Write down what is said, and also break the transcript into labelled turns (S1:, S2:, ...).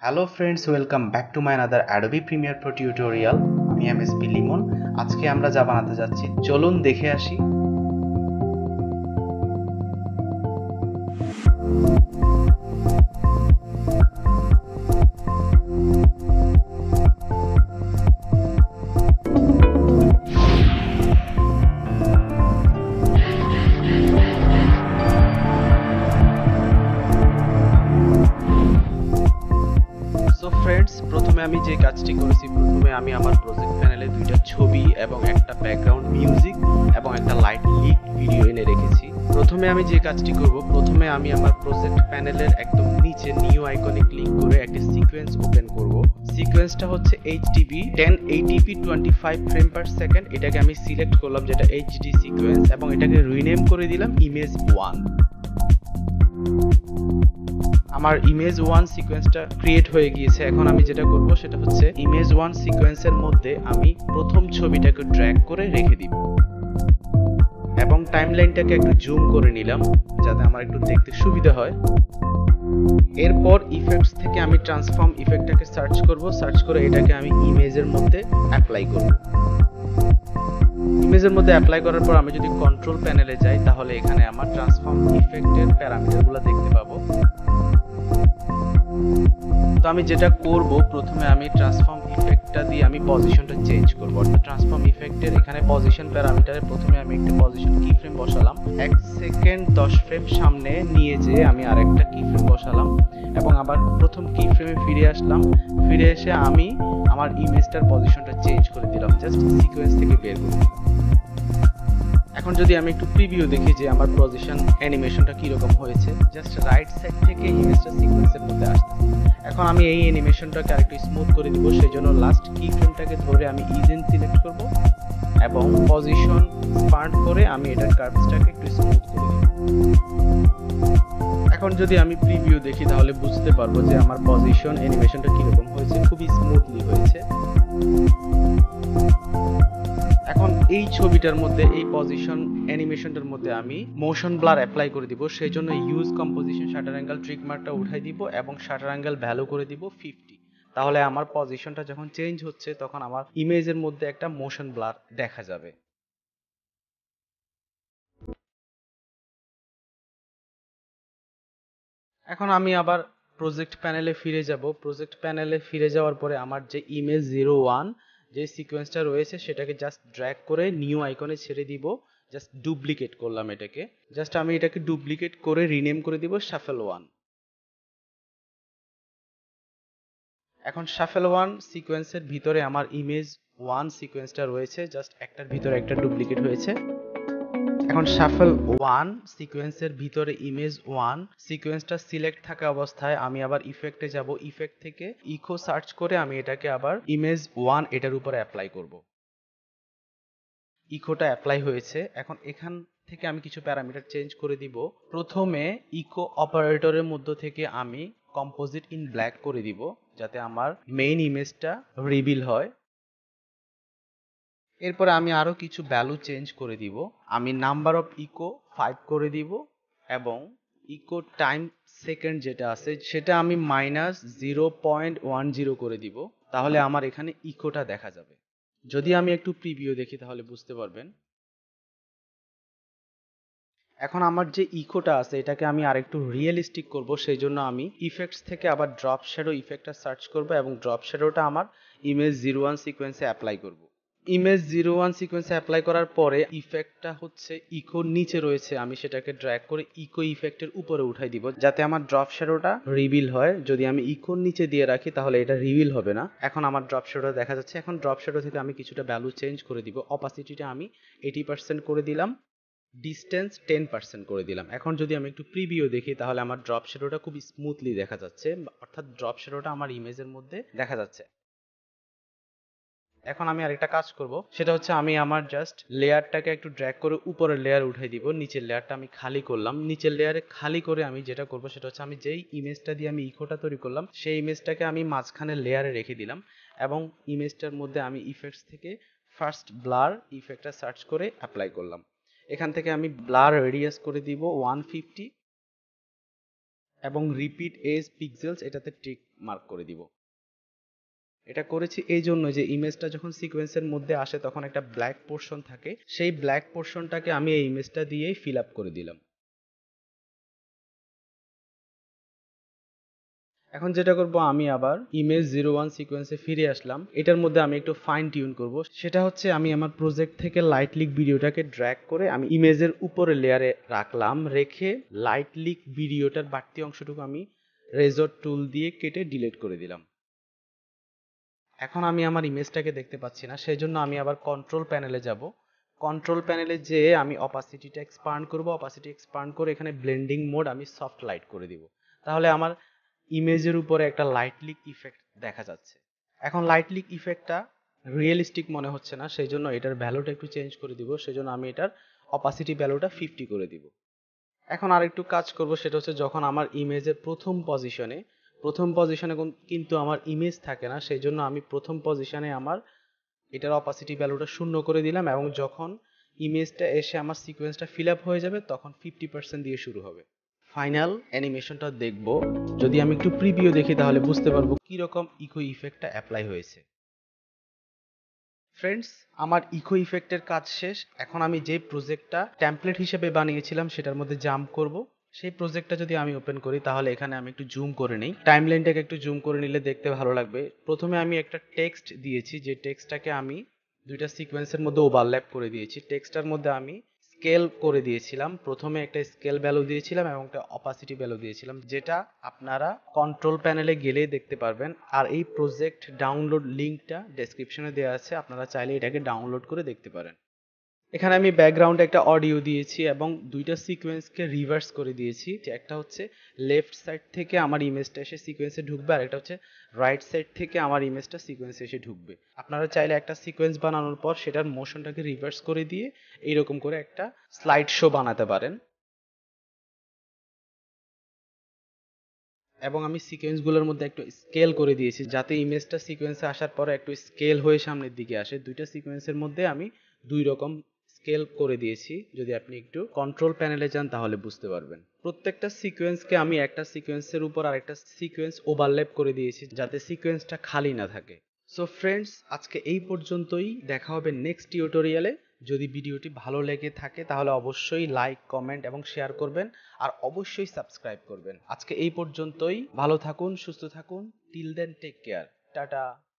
S1: Hello friends, welcome back to my another Adobe Premiere Pro tutorial. আমি MSP Limon. আজকে আমরা যা বানাতে যাচ্ছি, চলুন দেখে আসি। সো ফ্রেন্ডস, প্রথমে আমি যে কাজটি করেছি, প্রথমে আমি আমার প্রজেক্ট প্যানেলে দুইটা ছবি এবং একটা ব্যাকগ্রাউন্ড মিউজিক এবং একটা লাইট লিক ভিডিও এনে রেখেছি। প্রথমে আমি যে কাজটি করব, প্রথমে আমি আমার প্রজেক্ট প্যানেলের একদম নিচে নিউ আইকনে ক্লিক করে একটা সিকোয়েন্স ওপেন করব। সিকোয়েন্সটা হচ্ছে HDB 1080p 25 frame per second. এটাকে আমি সিলেক্ট করলাম, যেটা এইচডি সিকোয়েন্স, এবং এটাকে রিনেম করে দিলাম ইমেজ 1। আমার ইমেজ 1 সিকোয়েন্সটা ক্রিয়েট হয়ে গিয়েছে। এখন আমি যেটা করব সেটা হচ্ছে ইমেজ 1 সিকোয়েন্সের মধ্যে আমি প্রথম ছবিটাকে ড্র্যাগ করে রেখে দিব এবং টাইমলাইনটাকে একটু জুম করে নিলাম যাতে আমার একটু দেখতে সুবিধা হয়। এরপর ইফেক্টস থেকে আমি ট্রান্সফর্ম ইফেক্টটাকে সার্চ করব। সার্চ করে এটাকে আমি ইমেজের মধ্যে অ্যাপ্লাই করব। ইমেজের মধ্যে অ্যাপ্লাই করার পর আমি যদি কন্ট্রোল প্যানেলে যাই, তাহলে এখানে আমার ট্রান্সফর্ম ইফেক্টের প্যারামিটারগুলো দেখতে পাবো। তো আমি যেটা করব, প্রথমে আমি ট্রান্সফর্ম ইফেক্টটা দিয়ে আমি পজিশনটা চেঞ্জ করব। অর্থাৎ ট্রান্সফর্ম ইফেক্টের এখানে পজিশন প্যারামিটারে প্রথমে আমি একটা পজিশন কি ফ্রেম বসালাম, 1 সেকেন্ড 10 ফ্রেম সামনে নিয়ে যেয়ে আমি আরেকটা কি ফ্রেম বসালাম এবং আবার প্রথম কি ফ্রেমে ফিরে আসলাম। ফিরে এসে আমি আমার ইমেজটার পজিশনটা চেঞ্জ করে দিলাম, জাস্ট সিকোয়েন্স থেকে বের করে দিলাম। এখন যদি আমি একটু প্রিভিউ দেখি যে আমার পজিশন অ্যানিমেশনটা কিরকম হয়েছে, জাস্ট রাইট সাইড থেকে ইমেজটা সিকোয়েন্সের মধ্যে আসছে। এখন আমি এই অ্যানিমেশনটাকে আরেকটু স্মুথ করে দিব, সেই জন্য লাস্ট কি ফ্রেমটাকে ধরে আমি ইজেন সিলেক্ট করব এবং পজিশন স্পার্ট করে আমি এটার কার্ভসটাকে একটু স্মুথ করে দিব। এখন যদি আমি প্রিভিউ দেখি, তাহলে বুঝতে পারবো যে আমার পজিশন অ্যানিমেশনটা কিরকম হয়েছে, খুবই স্মুথলি হয়েছে। এখন এই ছবিটার মধ্যে, এই পজিশন অ্যানিমেশনটার মধ্যে আমি মোশন ব্লার অ্যাপ্লাই করে দিব। সেই জন্য use composition shutter angle tick মার্কটা উঠাই দিব এবং শাটার অ্যাঙ্গেল ভ্যালু করে দিব 50। তাহলে আমার পজিশনটা যখন চেঞ্জ হচ্ছে, তখন আমার ইমেজের মধ্যে একটা মোশন ব্লার দেখা যাবে। এখন আমি আবার প্রজেক্ট প্যানেলে ফিরে যাব। প্রজেক্ট প্যানেলে ফিরে যাওয়ার পরে আমার যে ইমেজ 01 যে সিকোয়েন্সটা রয়েছে, সেটাকে জাস্ট ড্র্যাগ করে নিউ আইকনে ছেড়ে দিব। জাস্ট ডুপ্লিকেট করলাম এটাকে। জাস্ট আমি এটাকে ডুপ্লিকেট করে রিনেম করে দিব শাফেল 1। এখন শাফেল 1 সিকোয়েন্সের ভিতরে আমার ইমেজ 1 সিকোয়েন্সটা রয়েছে, জাস্ট একটার ভিতরে একটা ডুপ্লিকেট হয়েছে। এখন শাফল 1 সিকোয়েন্সের ভিতরে ইমেজ 1 সিকোয়েন্সটা সিলেক্ট থাকা অবস্থায় আমি আবার ইফেক্টে যাব। ইফেক্ট থেকে ইকো সার্চ করে আমি এটাকে আবার ইমেজ 1 এটার উপরে অ্যাপ্লাই করব। ইকোটা অ্যাপ্লাই হয়েছে। এখন এখান থেকে আমি কিছু প্যারামিটার চেঞ্জ করে দিব। প্রথমে ইকো অপারেটরের মধ্য থেকে আমি কম্পোজিট ইন ব্ল্যাক করে দিব, যাতে আমার মেইন ইমেজটা রিভিল হয়। এরপরে আমি আরো কিছু ভ্যালু চেঞ্জ করে দিব। আমি নাম্বার অফ ইকো 5 করে দিব এবং ইকো টাইম সেকেন্ড যেটা আছে সেটা আমি -0.10 করে দিব। তাহলে আমার এখানে ইকোটা দেখা যাবে। যদি আমি একটু প্রিভিউ দেখি, তাহলে বুঝতে পারবেন। এখন আমার যে ইকোটা আছে, এটাকে আমি আরেকটু রিয়েলিস্টিক করব। সেই জন্য আমি ইফেক্টস থেকে আবার ড্রপ শ্যাডো ইফেক্টটা সার্চ করব এবং ড্রপ শ্যাডোটা আমার ইমেজ 01 সিকোয়েন্সে অ্যাপ্লাই করব। ইমেজ 01 সিকোয়েন্সে অ্যাপ্লাই করার পরে ইফেক্টটা হচ্ছে ইকোর নিচে রয়েছে, আমি সেটাকে ড্র্যাগ করে ইকো ইফেক্টের উপরে উঠাই দিব, যাতে আমার ড্রপ শ্যাডোটা রিভিল হয়। যদি আমি ইকোর নিচে দিয়ে রাখি, তাহলে এটা রিভিল হবে না। এখন আমার ড্রপ শ্যাডো দেখা যাচ্ছে। এখন ড্রপ শ্যাডো থেকে আমি কিছুটা ভ্যালু চেঞ্জ করে দিব। অপাসিটিটা আমি 80% করে দিলাম, ডিসটেন্স 10% করে দিলাম। এখন যদি আমি একটু প্রিভিউ দেখি, তাহলে আমার ড্রপ শ্যাডোটা খুব স্মুথলি দেখা যাচ্ছে, অর্থাৎ ড্রপ শ্যাডোটা আমার ইমেজের মধ্যে দেখা যাচ্ছে। এখন আমি আরেকটা কাজ করব, সেটা হচ্ছে আমি আমার জাস্ট লেয়ারটাকে একটু ড্র্যাগ করে উপরের লেয়ার উঠাই দিব। নিচের লেয়ারটা আমি খালি করলাম। নিচের লেয়ারে খালি করে আমি যেটা করব সেটা হচ্ছে, আমি যেই ইমেজটা দিয়ে আমি ইকোটা তৈরি করলাম, সেই ইমেজটাকে আমি মাঝখানে লেয়ারে রেখে দিলাম এবং ইমেজটার মধ্যে আমি ইফেক্টস থেকে ফার্স্ট ব্লার ইফেক্টটা সার্চ করে অ্যাপ্লাই করলাম। এখান থেকে আমি ব্লার রেডিয়াস করে দিব 150 এবং রিপিট এজ পিক্সেলস এটাতে টিক মার্ক করে দিব। এটা করেছি এই জন্য যে ইমেজটা যখন সিকোয়েন্সের মধ্যে আসে তখন একটা ব্ল্যাক পোর্শন থাকে, সেই ব্ল্যাক পোর্শনটাকে আমি এই ইমেজটা দিয়েই ফিল আপ করে দিলাম। এখন যেটা করব, আমি আবার ইমেজ 01 সিকোয়েন্সে ফিরে আসলাম। এটার মধ্যে আমি একটু ফাইন টিউন করব। সেটা হচ্ছে আমি আমার প্রজেক্ট থেকে লাইট লিক ভিডিওটাকে ড্র্যাগ করে আমি ইমেজের উপরে লেয়ারে রাখলাম, রেখে লাইট লিক ভিডিওটার বাড়তি অংশটুকু আমি রেজর টুল দিয়ে কেটে ডিলিট করে দিলাম। এখন আমি আমার ইমেজটাকে দেখতে পাচ্ছি না, সেই জন্য আমি আবার কন্ট্রোল প্যানেলে যাব। কন্ট্রোল প্যানেলে যেয়ে আমি অপাসিটিটা এক্সপান্ড করব। অপাসিটি এক্সপান্ড করে এখানে ব্লেন্ডিং মোড আমি সফট লাইট করে দিব। তাহলে আমার ইমেজের উপরে একটা লাইট লিক ইফেক্ট দেখা যাচ্ছে। এখন লাইট লিক ইফেক্টটা রিয়েলিস্টিক মনে হচ্ছে না, সেই জন্য এটার ভ্যালুটা একটু চেঞ্জ করে দিব। সেই জন্য আমি এটার অপাসিটি ভ্যালুটা 50 করে দিব। এখন আর একটু কাজ করব, সেটা হচ্ছে যখন আমার ইমেজের প্রথম পজিশনে কিন্তু আমার ইমেজ থাকে না, সেই জন্য আমি প্রথম পজিশনে আমার এটার অপাসিটি ভ্যালুটা 0 করে দিলাম, এবং যখন ইমেজটা এসে আমার সিকোয়েন্সটা ফিল আপ হয়ে যাবে তখন 50% দিয়ে শুরু হবে। ফাইনাল অ্যানিমেশনটা দেখব। যদি আমি একটু প্রিভিউ দেখি তাহলে বুঝতে পারবো কি রকম ইকো ইফেক্টটা অ্যাপ্লাই হয়েছে। ফ্রেন্ডস, আমার ইকো ইফেক্টের কাজ শেষ। এখন আমি যে প্রজেক্টটা টেমপ্লেট হিসেবে বানিয়েছিলাম সেটার মধ্যে জাম্প করব। সেই প্রজেক্টটা যদি আমি ওপেন করি তাহলে এখানে আমি একটু জুম করে নিই। টাইমলাইনটাকে একটু জুম করে নিলে দেখতে ভালো লাগবে। প্রথমে আমি একটা টেক্সট দিয়েছি, যে টেক্সটটাকে আমি দুইটা সিকোয়েন্সের মধ্যে ওভারল্যাপ করে দিয়েছি। টেক্সটটার মধ্যে আমি স্কেল করে দিয়েছিলাম। প্রথমে একটা স্কেল ভ্যালু দিয়েছিলাম এবং একটা অপাসিটি ভ্যালু দিয়েছিলাম, যেটা আপনারা কন্ট্রোল প্যানেলে গেলেই দেখতে পারবেন। আর এই প্রজেক্ট ডাউনলোড লিঙ্কটা ডেসক্রিপশনে দেওয়া আছে, আপনারা চাইলে এটাকে ডাউনলোড করে দেখতে পারেন। এখানে আমি ব্যাকগ্রাউন্ডে একটা অডিও দিয়েছি এবং দুইটা সিকোয়েন্সকে রিভার্স করে দিয়েছি। একটা হচ্ছে লেফট সাইড থেকে আমার ইমেজটা এসে সিকোয়েন্সে ঢুকবে, আর একটা হচ্ছে রাইট সাইড থেকে আমার ইমেজটা সিকোয়েন্সে এসে ঢুকবে। আপনারা চাইলে একটা সিকোয়েন্স বানানোর পর সেটার মোশনটাকে রিভার্স করে দিয়ে এইরকম করে একটা স্লাইড শো বানাতে পারেন। এবং আমি সিকোয়েন্সগুলোর মধ্যে একটু স্কেল করে দিয়েছি, যাতে ইমেজটা সিকোয়েন্সে আসার পরে একটু স্কেল হয়ে সামনের দিকে আসে। দুইটা সিকোয়েন্সের মধ্যে আমি দুই রকম স্কেল করে দিয়েছি। যদি আপনি একটু কন্ট্রোল প্যানেলে যান তাহলে বুঝতে পারবেন। প্রত্যেকটা সিকোয়েন্সকে আমি একটা সিকোয়েন্সের উপর আরেকটা সিকোয়েন্স ওভারল্যাপ করে দিয়েছি, যাতে সিকোয়েন্সটা খালি না থাকে। সো ফ্রেন্ডস, আজকে এই পর্যন্তই। দেখা হবে নেক্সট টিউটোরিয়ালে। যদি ভিডিওটি ভালো লেগে থাকে তাহলে অবশ্যই লাইক, কমেন্ট এবং শেয়ার করবেন, আর অবশ্যই সাবস্ক্রাইব করবেন। আজকে এই পর্যন্তই। ভালো থাকুন, সুস্থ থাকুন। Till then, take care. Tata.